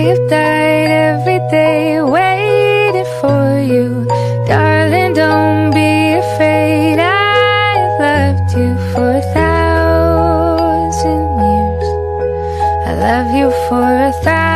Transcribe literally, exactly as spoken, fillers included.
have died every day waiting for you. Darling, don't be afraid. I loved you for a thousand years. I love you for a thousand